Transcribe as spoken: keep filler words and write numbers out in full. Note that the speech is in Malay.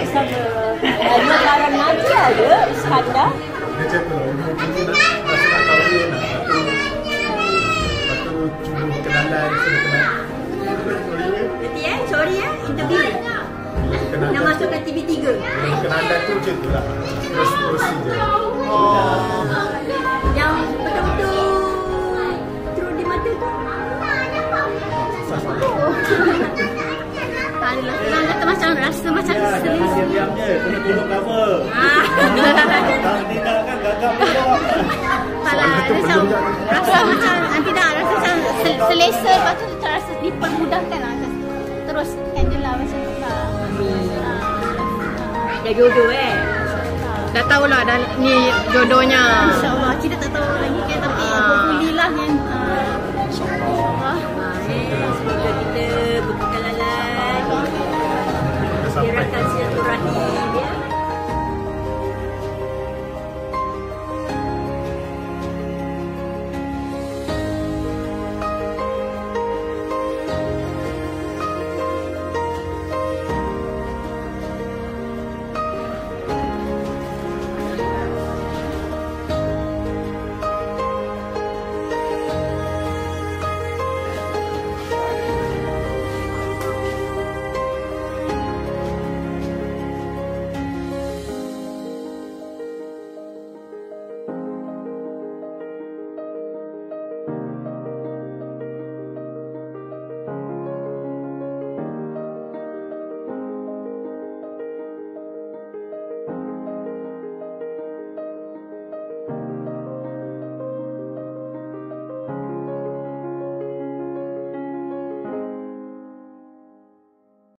baik sama Nur Lara Nadia ke Iskandar? Dia cakap lah, ibu dulu nak rasa nak kahwin lah. Lepas tu, lepas tu cuba berkenalan, sudah kenal. Nanti eh, sorry eh, interview. Nak masuk ke T V tiga. Berkenalan tu macam tu lah. Terus-terusin je. Oh. Yang betul-betul terus di mata tu? Susah sangat. Tak adalah, senang kata macam rasa macam Ya, selesa. jangan diam-diam je. Kena tolong cover. Kalau tidak kan gagap pula. Tak lah, macam rasa macam tidak rasa macam sel- selesa, lepas tu terasa dipermudahkan lah. Terus handle lah macam tu lah. Dah jodoh eh? Dah tahulah dah ni jodohnya.